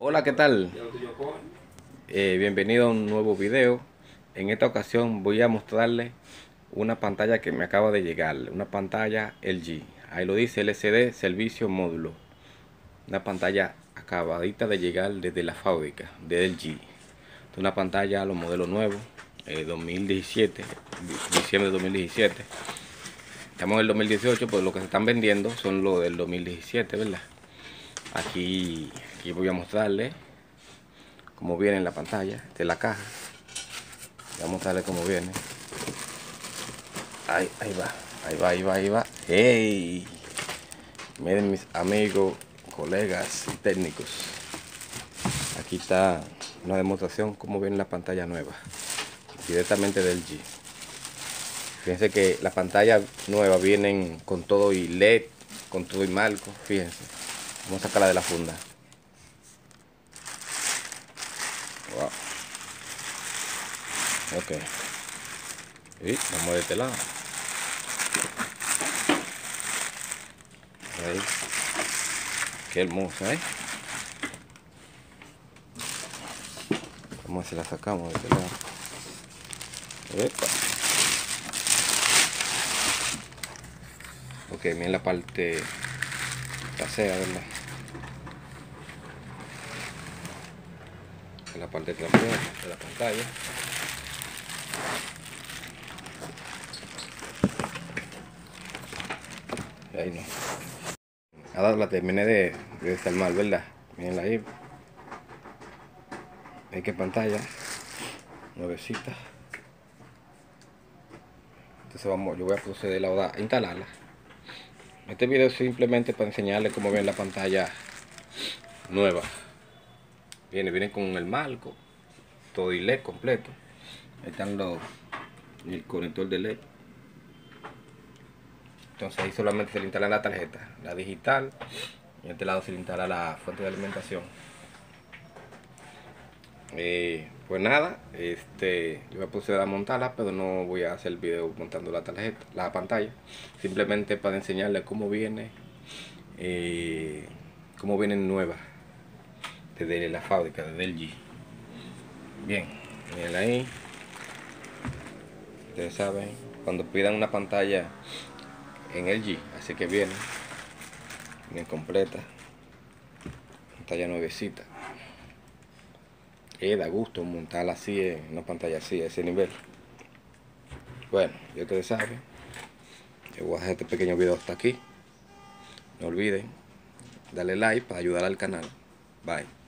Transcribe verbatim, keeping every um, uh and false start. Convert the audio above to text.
Hola, ¿qué tal? Eh, bienvenido a un nuevo video. En esta ocasión voy a mostrarle una pantalla que me acaba de llegar, una pantalla L G. Ahí lo dice L C D Servicio Módulo. Una pantalla acabadita de llegar desde la fábrica de L G. Es una pantalla a los modelos nuevos, eh, dos mil diecisiete, diciembre de dos mil diecisiete. Estamos en el dos mil dieciocho, pues lo que se están vendiendo son los del dos mil diecisiete, ¿verdad? Aquí, aquí voy a mostrarle cómo viene en la pantalla de la caja. Voy a mostrarle cómo viene. Ahí, ahí va, ahí va, ahí va, ahí va. ¡Hey! Miren mis amigos, colegas y técnicos. Aquí está una demostración cómo viene la pantalla nueva, directamente del L G. Fíjense que la pantalla nueva vienen con todo y L E D, con todo y marco. Fíjense, vamos a sacarla de la funda. Wow. Ok. Y vamos de este lado. Ahí. Qué hermosa, ¿eh? Vamos a ver si la sacamos de este lado. Epa. Ok, miren la parte trasera, ¿verdad? La parte trasera de la pantalla. Ahí no. Ahora la terminé de, de desarmar, ¿verdad? Miren ahí. Ven que pantalla nuevecita. Entonces vamos, yo voy a proceder ahora a instalarla. Este video es simplemente para enseñarles cómo ven la pantalla nueva. Viene, viene con el marco, todo y L E D completo. Ahí están los, el conector de L E D. Entonces ahí solamente se le instala la tarjeta, la digital, y en este lado se le instala la fuente de alimentación. Eh, pues nada, este, yo voy a proceder a montarla, pero no voy a hacer el video montando la tarjeta, la pantalla, simplemente para enseñarles cómo viene, eh, cómo vienen nuevas desde la fábrica, desde L G. Bien, miren ahí. Ustedes saben, cuando pidan una pantalla en L G, así que viene, bien completa, pantalla nuevecita. Eh, da gusto montarla así en una pantalla así, a ese nivel. Bueno, ya ustedes saben, yo voy a hacer este pequeño video hasta aquí. No olviden darle like para ayudar al canal. Bye.